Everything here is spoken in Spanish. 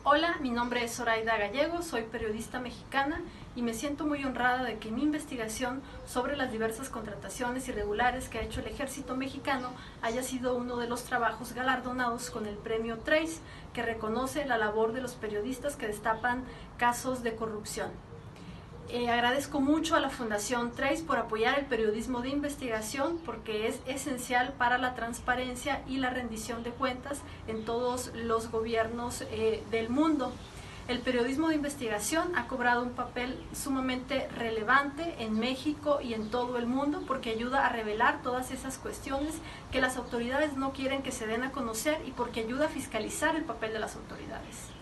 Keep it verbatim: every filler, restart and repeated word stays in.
Hola, mi nombre es Zoraida Gallego, soy periodista mexicana y me siento muy honrada de que mi investigación sobre las diversas contrataciones irregulares que ha hecho el ejército mexicano haya sido uno de los trabajos galardonados con el premio TRACE, que reconoce la labor de los periodistas que destapan casos de corrupción. Eh, agradezco mucho a la Fundación TRACE por apoyar el periodismo de investigación, porque es esencial para la transparencia y la rendición de cuentas en todos los gobiernos eh, del mundo. El periodismo de investigación ha cobrado un papel sumamente relevante en México y en todo el mundo, porque ayuda a revelar todas esas cuestiones que las autoridades no quieren que se den a conocer y porque ayuda a fiscalizar el papel de las autoridades.